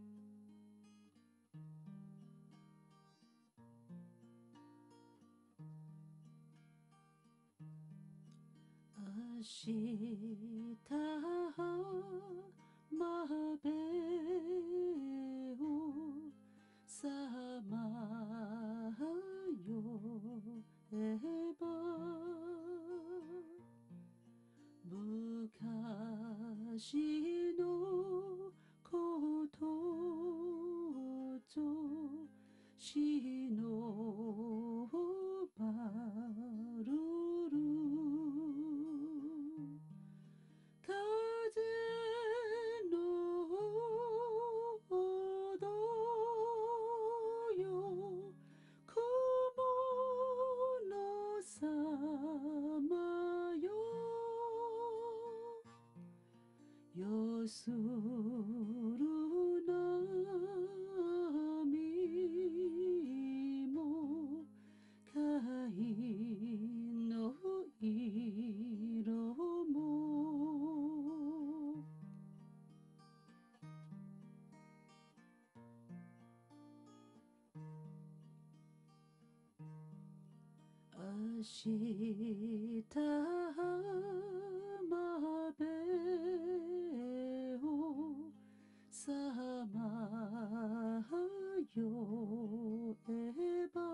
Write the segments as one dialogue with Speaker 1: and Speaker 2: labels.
Speaker 1: Ashita mabeu samayo eba mukashi no koto to shinobaruru風の踊よ雲の様よよする波も貝の色も明日まべをさまよえば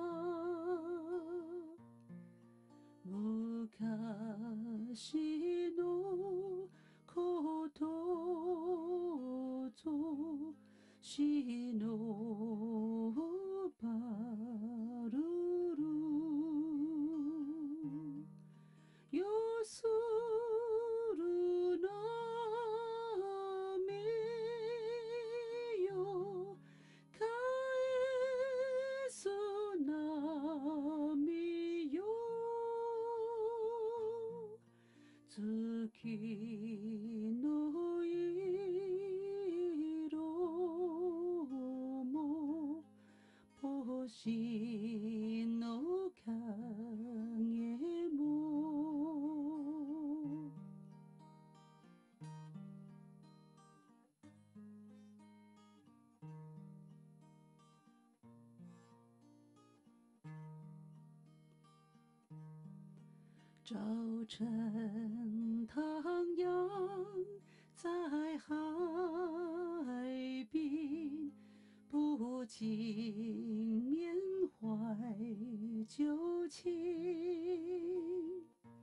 Speaker 1: 昔のこととしのばるるよする波よ返す波よ月の色も星の影も早晨太阳在海边不禁缅怀旧情，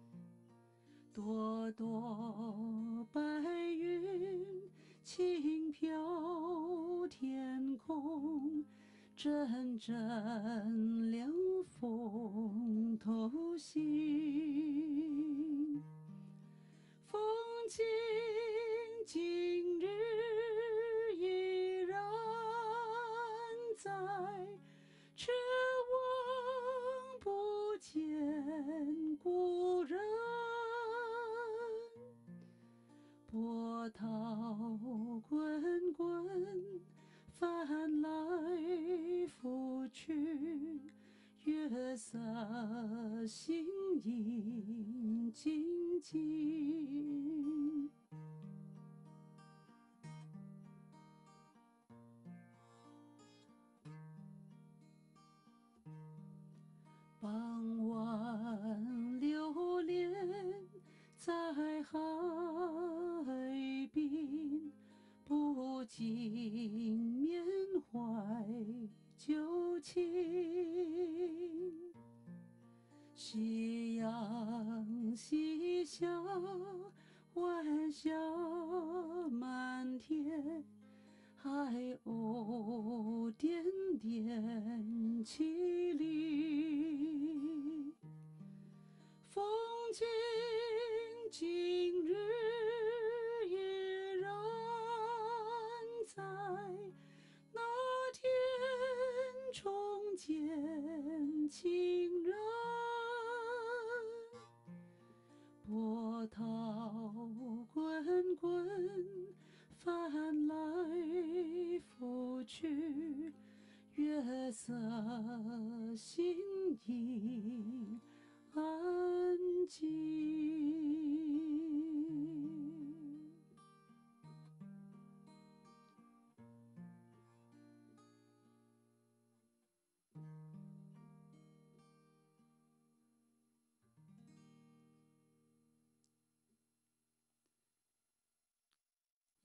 Speaker 1: 朵朵白云轻飘天空，阵阵凉风透心。风景今日依然在，却望不见故人。波涛滚滚，翻来覆去，月色星影静静。傍晚流连在海滨，不禁缅怀旧情。夕阳西下，晚霞满天，海鸥点点绮丽。风景今日依然在，那天重见情人。波涛滚滚，翻来覆去，月色星影安静。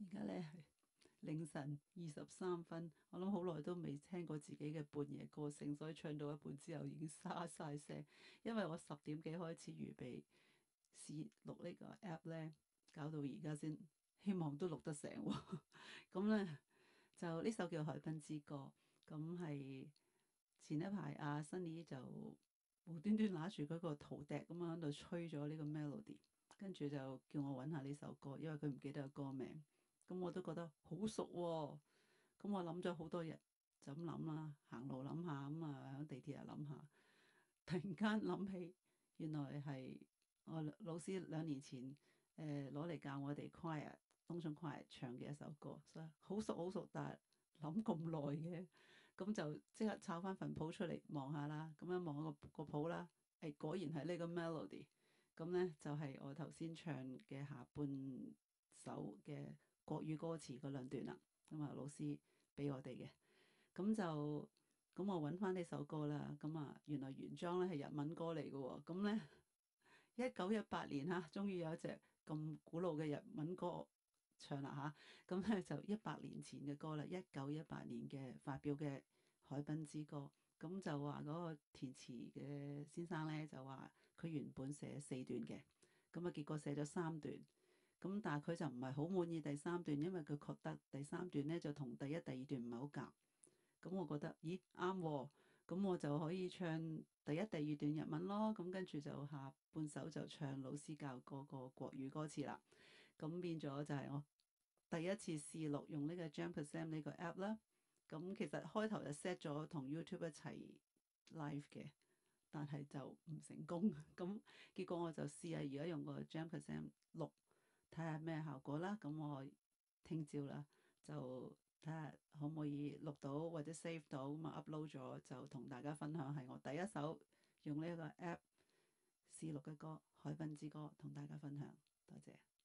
Speaker 1: 而家咧係凌晨23分，我諗好耐都未聽過自己嘅半夜歌聲，所以唱到一半之後已經沙晒聲。因為我10點幾開始預備試錄呢個 app 咧，搞到而家先希望都錄得成喎。咁咧就呢首叫《海濱之歌》，咁係前一排阿 Sunny 就無端端拿住嗰個陶笛咁樣喺度吹咗呢個 melody，跟住就叫我揾下呢首歌，因為佢唔記得個歌名。咁我都覺得好熟喎。咁我諗咗好多日，就咁諗啦，行路諗下，咁啊喺地鐵又諗下，突然間諗起，原來係我老師2年前攞嚟教我哋 choir 東涌 choir 唱嘅一首歌，所以好熟好熟，但係諗咁耐嘅，咁就即刻抄翻份譜出嚟望下啦。咁樣望個譜啦，果然係呢個 melody。咁咧就係我頭先唱嘅下半首嘅國語歌詞嗰兩段啦。咁啊，老師俾我哋嘅，咁我揾翻呢首歌啦。咁啊，原來原裝咧係日文歌嚟嘅喎。咁咧1918年嚇，終於有一隻咁古老嘅日文歌唱啦嚇。咁咧就100年前嘅歌啦，1918年嘅發表嘅《海濱之歌》。咁就話嗰個填詞嘅先生咧就話佢原本寫4段嘅，咁啊結果寫咗3段。咁但係佢就唔係好滿意第3段，因為佢覺得第3段咧就同第一、第二段唔係好夾。咁我覺得，咦啱喎，咁我就可以唱第一、第二段日文咯。咁跟住就下半首就唱老師教嗰個國語歌詞啦。咁變咗就係我第一次試錄用呢個 Jam% 呢個 app 啦。咁其實開頭就 set 咗同 YouTube 一齊 live 嘅，但係就唔成功。咁結果我就試下而家用個 Jam% 錄，睇下咩效果啦。咁我聽朝啦，就睇下可唔可以錄到或者 save 到，咁啊 upload 咗就同大家分享係我第一首用呢個 app 試錄嘅歌《海濱之歌》，同大家分享。多謝。